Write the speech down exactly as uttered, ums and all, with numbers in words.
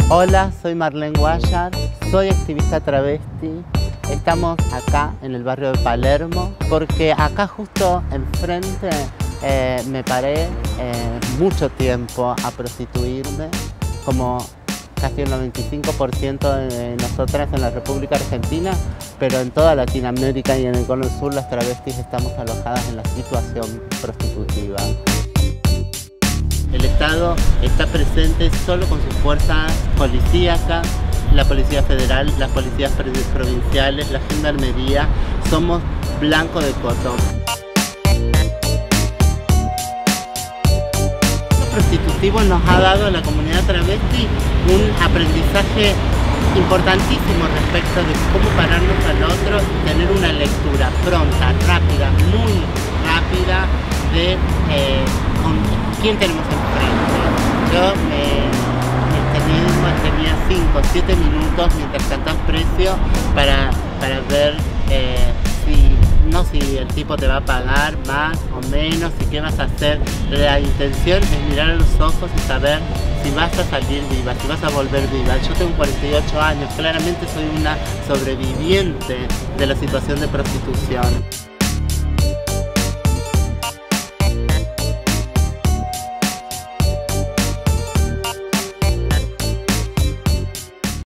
Hola, soy Marlene Guayar, soy activista travesti. Estamos acá en el barrio de Palermo porque acá justo enfrente eh, me paré eh, mucho tiempo a prostituirme, como casi el noventa y cinco por ciento de nosotras en la República Argentina, pero en toda Latinoamérica y en el Cono Sur las travestis estamos alojadas en la situación prostitutiva. El Estado está presente solo con sus fuerzas policíacas, la Policía Federal, las policías provinciales, la Gendarmería. Somos blanco de cotón. Lo prostitutivo nos ha dado a la comunidad travesti un aprendizaje importantísimo respecto de cómo pararnos al otro y tener una lectura pronta, rápida, muy rápida de eh, con quién tenemos enfrente. Yo me, me tenía cinco o siete minutos mientras cantás precio para, para ver eh, si, no si el tipo te va a pagar más o menos, y qué vas a hacer. La intención es mirar a los ojos y saber si vas a salir viva, si vas a volver viva. Yo tengo cuarenta y ocho años, claramente soy una sobreviviente de la situación de prostitución.